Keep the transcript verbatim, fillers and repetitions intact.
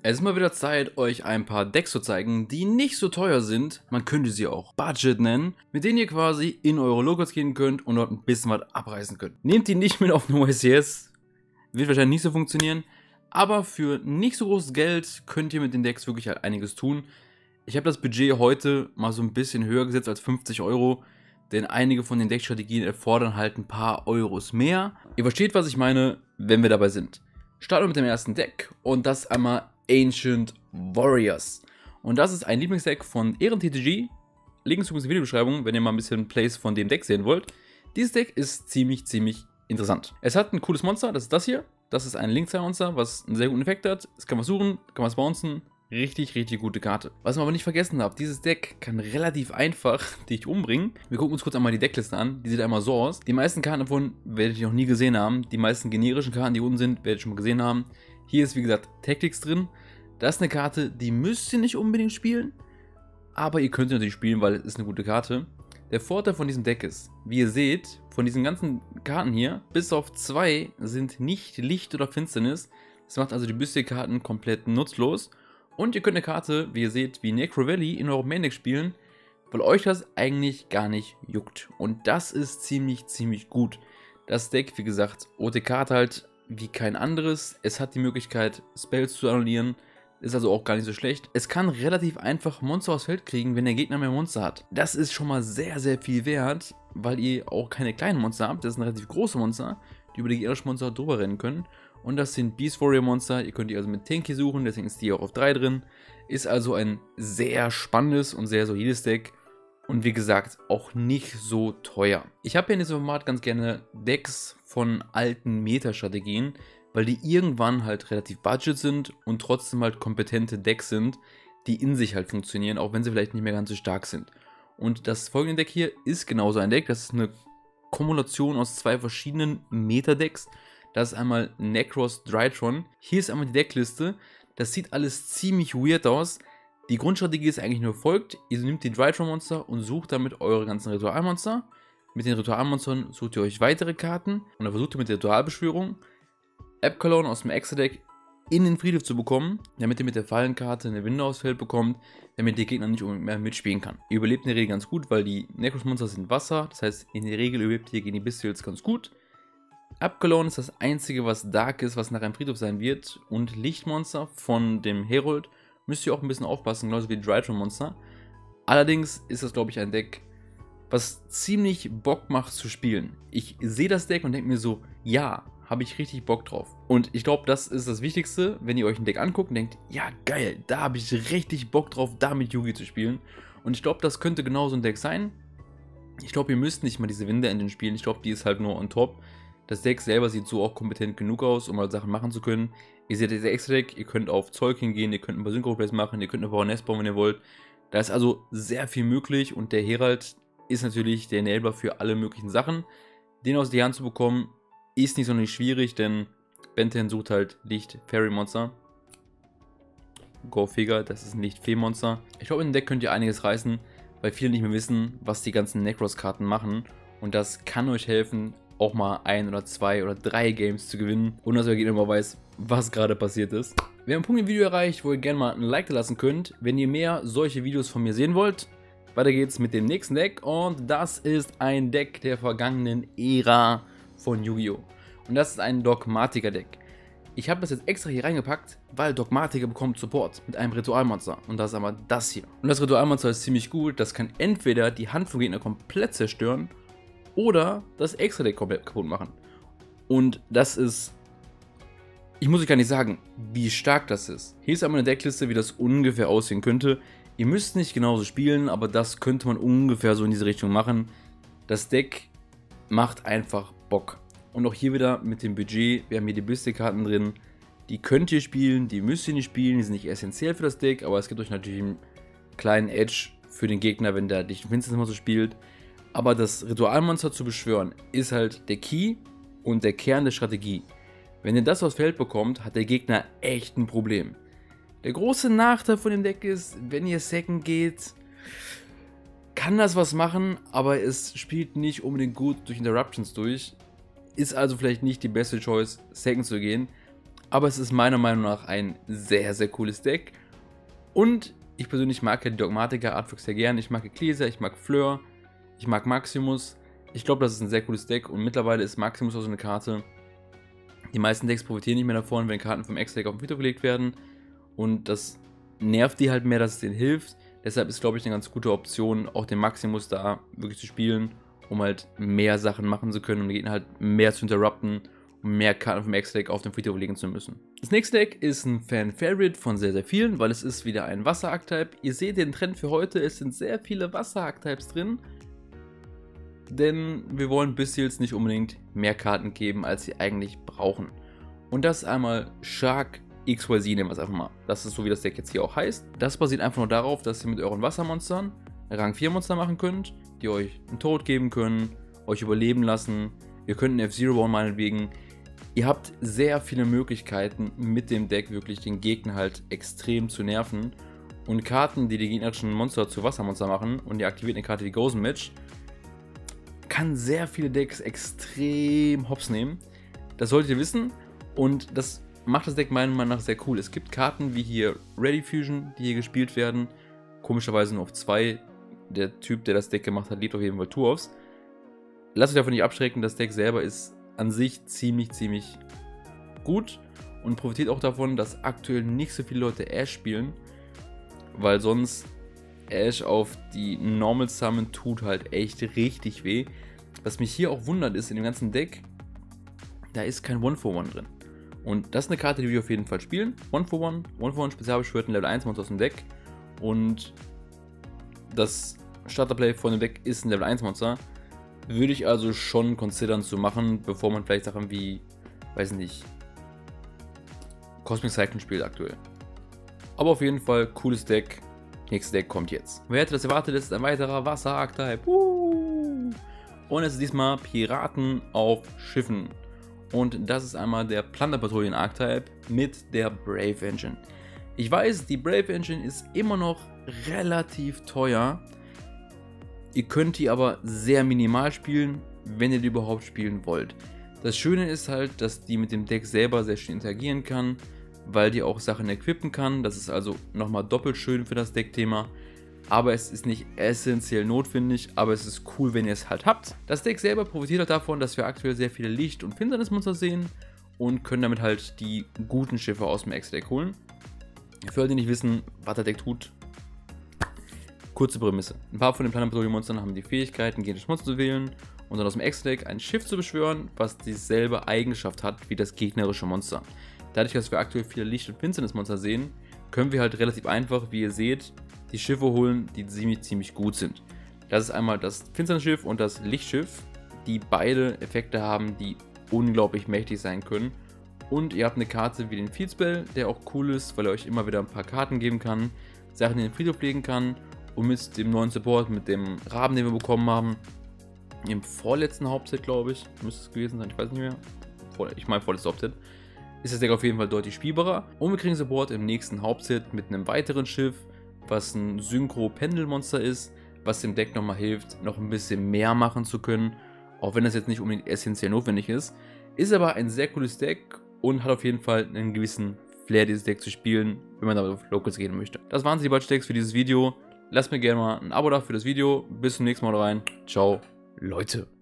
Es ist mal wieder Zeit, euch ein paar Decks zu zeigen, die nicht so teuer sind, man könnte sie auch Budget nennen, mit denen ihr quasi in eure Locals gehen könnt und dort ein bisschen was abreißen könnt. Nehmt die nicht mit auf den O S C S, wird wahrscheinlich nicht so funktionieren, aber für nicht so großes Geld könnt ihr mit den Decks wirklich halt einiges tun. Ich habe das Budget heute mal so ein bisschen höher gesetzt als fünfzig Euro, denn einige von den Deckstrategien erfordern halt ein paar Euros mehr. Ihr versteht, was ich meine, wenn wir dabei sind. Starten wir mit dem ersten Deck und das einmal Ancient Warriors. Und das ist ein Lieblingsdeck von Ehren-T T G. Links übrigens in der Videobeschreibung, wenn ihr mal ein bisschen Plays von dem Deck sehen wollt. Dieses Deck ist ziemlich, ziemlich interessant. Es hat ein cooles Monster, das ist das hier. Das ist ein Link-Monster, was einen sehr guten Effekt hat. Es kann was suchen, kann was bouncen. Richtig, richtig gute Karte. Was man aber nicht vergessen darf, dieses Deck kann relativ einfach dich umbringen. Wir gucken uns kurz einmal die Deckliste an. Die sieht einmal so aus. Die meisten Karten davon werdet ihr noch nie gesehen haben. Die meisten generischen Karten, die unten sind, werdet ihr schon mal gesehen haben. Hier ist wie gesagt Tactics drin. Das ist eine Karte, die müsst ihr nicht unbedingt spielen. Aber ihr könnt sie natürlich spielen, weil es ist eine gute Karte. Der Vorteil von diesem Deck ist, wie ihr seht, von diesen ganzen Karten hier, bis auf zwei sind nicht Licht oder Finsternis. Das macht also die Büste-Karten komplett nutzlos. Und ihr könnt eine Karte, wie ihr seht, wie Necro Valley in eurem Main Deck spielen, weil euch das eigentlich gar nicht juckt. Und das ist ziemlich, ziemlich gut. Das Deck, wie gesagt, O T K halt wie kein anderes. Es hat die Möglichkeit, Spells zu annullieren. Ist also auch gar nicht so schlecht. Es kann relativ einfach Monster aufs Feld kriegen, wenn der Gegner mehr Monster hat. Das ist schon mal sehr, sehr viel wert, weil ihr auch keine kleinen Monster habt. Das sind relativ große Monster, die über die gegnerischen Monster drüber rennen können. Und das sind Beast Warrior Monster. Ihr könnt die also mit Tanky suchen, deswegen ist die auch auf drei drin. Ist also ein sehr spannendes und sehr solides Deck. Und wie gesagt, auch nicht so teuer. Ich habe hier in diesem Format ganz gerne Decks von alten Meta-Strategien, weil die irgendwann halt relativ budget sind und trotzdem halt kompetente Decks sind, die in sich halt funktionieren, auch wenn sie vielleicht nicht mehr ganz so stark sind. Und das folgende Deck hier ist genauso ein Deck. Das ist eine Kumulation aus zwei verschiedenen Meta-Decks. Das ist einmal Necros Drytron. Hier ist einmal die Deckliste. Das sieht alles ziemlich weird aus. Die Grundstrategie ist eigentlich nur folgt. Ihr nehmt die Drytron-Monster und sucht damit eure ganzen Ritualmonster. Mit den Ritualmonstern sucht ihr euch weitere Karten und dann versucht ihr mit der Ritualbeschwörung Abkalon aus dem Extra-Deck in den Friedhof zu bekommen, damit ihr mit der Fallenkarte eine Winde aufs Feld bekommt, damit der Gegner nicht mehr mitspielen kann. Ihr überlebt in der Regel ganz gut, weil die Necros-Monster sind Wasser. Das heißt, in der Regel überlebt ihr gegen die Bestials ganz gut. Abkalon ist das einzige, was Dark ist, was nach einem Friedhof sein wird. Und Lichtmonster von dem Herold müsst ihr auch ein bisschen aufpassen, genauso wie Drytron-Monster. Allerdings ist das, glaube ich, ein Deck, was ziemlich Bock macht zu spielen. Ich sehe das Deck und denke mir so, ja, habe ich richtig Bock drauf. Und ich glaube, das ist das Wichtigste, wenn ihr euch ein Deck anguckt und denkt, ja geil, da habe ich richtig Bock drauf, da mit Yugi zu spielen. Und ich glaube, das könnte genau so ein Deck sein. Ich glaube, ihr müsst nicht mal diese Winde-Engine spielen. Ich glaube, die ist halt nur on top. Das Deck selber sieht so auch kompetent genug aus, um mal Sachen machen zu können. Ihr seht das Extra-Deck, ihr könnt auf Zeug hingehen, ihr könnt ein paar Synchro-Plays machen, ihr könnt eine Power Nest bauen, wenn ihr wollt. Da ist also sehr viel möglich und der Herald ist natürlich der Enabler für alle möglichen Sachen. Den aus die Hand zu bekommen, ist nicht so nicht schwierig, denn Benten sucht halt Licht-Fairy-Monster. Go Figure, das ist ein Licht-Fee-Monster. Ich glaube, in dem Deck könnt ihr einiges reißen, weil viele nicht mehr wissen, was die ganzen Necros-Karten machen. Und das kann euch helfen, auch mal ein oder zwei oder drei Games zu gewinnen, ohne dass euer Gegner mal weiß, was gerade passiert ist. Wir haben einen Punkt im Video erreicht, wo ihr gerne mal ein Like da lassen könnt, wenn ihr mehr solche Videos von mir sehen wollt. Weiter geht's mit dem nächsten Deck und das ist ein Deck der vergangenen Ära von Yu-Gi-Oh! Und das ist ein Dogmatiker-Deck. Ich habe das jetzt extra hier reingepackt, weil Dogmatiker bekommt Support mit einem Ritualmonster. Und das ist aber das hier. Und das Ritualmonster ist ziemlich gut. Das kann entweder die Hand vom Gegner komplett zerstören oder das Extra-Deck komplett kaputt machen. Und das ist... Ich muss euch gar nicht sagen, wie stark das ist. Hier ist einmal eine Deckliste, wie das ungefähr aussehen könnte. Ihr müsst nicht genauso spielen, aber das könnte man ungefähr so in diese Richtung machen. Das Deck macht einfach Bock. Und auch hier wieder mit dem Budget, wir haben hier die Büste-Karten drin. Die könnt ihr spielen, die müsst ihr nicht spielen, die sind nicht essentiell für das Deck, aber es gibt euch natürlich einen kleinen Edge für den Gegner, wenn der dich Finsternis mal so spielt. Aber das Ritualmonster zu beschwören ist halt der Key und der Kern der Strategie. Wenn ihr das aufs Feld bekommt, hat der Gegner echt ein Problem. Der große Nachteil von dem Deck ist, wenn ihr Second geht, kann das was machen, aber es spielt nicht unbedingt gut durch Interruptions durch. Ist also vielleicht nicht die beste Choice, Second zu gehen. Aber es ist meiner Meinung nach ein sehr, sehr cooles Deck. Und ich persönlich mag ja die Dogmatiker-Artworks sehr gern. Ich mag Ecclesia, ich mag Fleur, ich mag Maximus. Ich glaube, das ist ein sehr cooles Deck und mittlerweile ist Maximus auch so eine Karte. Die meisten Decks profitieren nicht mehr davon, wenn Karten vom Extra-Deck auf den Friedhof gelegt werden. Und das nervt die halt mehr, dass es denen hilft. Deshalb ist, glaube ich, eine ganz gute Option, auch den Maximus da wirklich zu spielen, um halt mehr Sachen machen zu können, um den Gegner halt mehr zu interrupten, um mehr Karten vom Extra-Deck auf den Friedhof legen zu müssen. Das nächste Deck ist ein Fan-Favorite von sehr, sehr vielen, weil es ist wieder ein Wasser-Archetype. Ihr seht den Trend für heute, es sind sehr viele Wasser-Archetypes drin. Denn wir wollen Bystials nicht unbedingt mehr Karten geben, als sie eigentlich brauchen. Und das ist einmal Shark X Y Z, nehmen wir es einfach mal. Das ist so, wie das Deck jetzt hier auch heißt. Das basiert einfach nur darauf, dass ihr mit euren Wassermonstern Rang vier Monster machen könnt, die euch einen Tod geben können, euch überleben lassen. Ihr könnt einen F-Zero bauen meinetwegen. Ihr habt sehr viele Möglichkeiten mit dem Deck wirklich den Gegner halt extrem zu nerven. Und Karten, die die gegnerischen Monster zu Wassermonster machen und ihr aktiviert eine Karte wie Ghost Match, kann sehr viele Decks extrem hops nehmen. Das solltet ihr wissen und das macht das Deck meiner Meinung nach sehr cool. Es gibt Karten wie hier Ready Fusion, die hier gespielt werden. Komischerweise nur auf zwei. Der Typ, der das Deck gemacht hat, lebt auf jeden Fall Tours. Lasst euch davon nicht abschrecken, das Deck selber ist an sich ziemlich, ziemlich gut und profitiert auch davon, dass aktuell nicht so viele Leute Ash spielen, weil sonst Ash auf die Normal Summon tut halt echt richtig weh. Was mich hier auch wundert ist, in dem ganzen Deck, da ist kein one for one drin. Und das ist eine Karte, die wir auf jeden Fall spielen. one for one, one for one Spezialbeschwörten Level eins Monster aus dem Deck. Und das Starterplay von dem Deck ist ein Level eins Monster. Würde ich also schon considern zu machen, bevor man vielleicht Sachen wie, weiß nicht, Cosmic Cyclone spielt aktuell. Aber auf jeden Fall cooles Deck. Nächstes Deck kommt jetzt. Wer hätte das erwartet, ist ein weiterer Wasser-Archetype. Uh! Und es ist diesmal Piraten auf Schiffen. Und das ist einmal der Plunderpatrouillen-Archetype mit der Brave Engine. Ich weiß, die Brave Engine ist immer noch relativ teuer. Ihr könnt die aber sehr minimal spielen, wenn ihr die überhaupt spielen wollt. Das Schöne ist halt, dass die mit dem Deck selber sehr schön interagieren kann, weil die auch Sachen equippen kann. Das ist also nochmal doppelt schön für das Deckthema. Aber es ist nicht essentiell notwendig, aber es ist cool, wenn ihr es halt habt. Das Deck selber profitiert halt davon, dass wir aktuell sehr viele Licht- und Finsternismonster sehen und können damit halt die guten Schiffe aus dem Extra-Deck holen. Für alle, die nicht wissen, was das Deck tut, kurze Prämisse. Ein paar von den Plunderpatrouillen-Monstern haben die Fähigkeit, ein gegnerisches Monster zu wählen und dann aus dem Extra-Deck ein Schiff zu beschwören, was dieselbe Eigenschaft hat wie das gegnerische Monster. Dadurch, dass wir aktuell viele Licht- und Finsternismonster sehen, können wir halt relativ einfach, wie ihr seht, die Schiffe holen, die ziemlich, ziemlich gut sind. Das ist einmal das Finsternisschiff und das Lichtschiff, die beide Effekte haben, die unglaublich mächtig sein können. Und ihr habt eine Karte wie den Field Spell, der auch cool ist, weil er euch immer wieder ein paar Karten geben kann, Sachen in den Friedhof legen kann. Und mit dem neuen Support, mit dem Raben, den wir bekommen haben, im vorletzten Hauptset, glaube ich, müsste es gewesen sein, ich weiß nicht mehr, ich meine vorletztes Hauptset, ist das Deck auf jeden Fall deutlich spielbarer. Und wir kriegen Support im nächsten Hauptset mit einem weiteren Schiff, was ein Synchro-Pendelmonster ist, was dem Deck nochmal hilft, noch ein bisschen mehr machen zu können, auch wenn das jetzt nicht unbedingt essentiell notwendig ist. Ist aber ein sehr cooles Deck und hat auf jeden Fall einen gewissen Flair, dieses Deck zu spielen, wenn man damit auf Locals gehen möchte. Das waren die Budget-Decks für dieses Video. Lasst mir gerne mal ein Abo da für das Video. Bis zum nächsten Mal rein. Ciao, Leute.